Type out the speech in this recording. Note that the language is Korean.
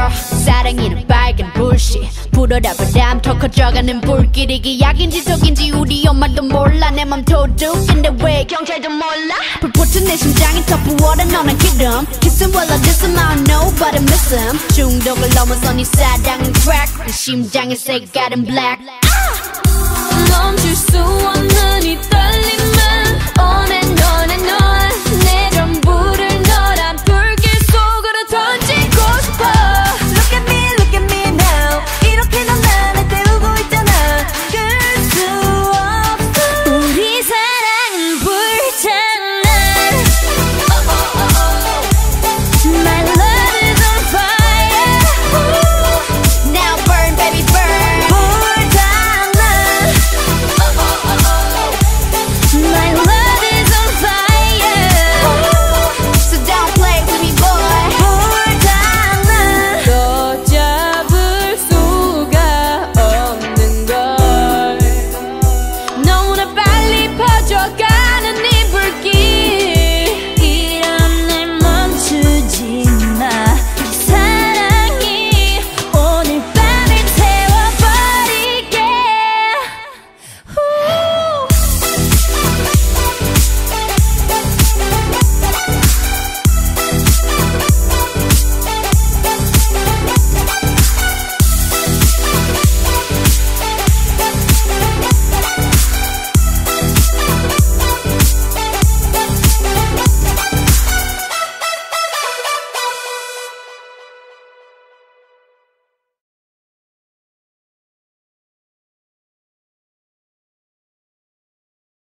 girl 사랑이는 빨간 불씨 불어라 바람 더 커져가는 불길 이게 약인지 독인지 우리 엄마도 몰라 내 맘 도둑인데 왜 경찰도 몰라 불붙은 내 심장이 더 부어라 너는 기름 Kissing while I diss him I don't know but I miss him 중독을 넘어서 네 사랑은 crack 내 심장의 색깔은 black 멈출 수 없는 이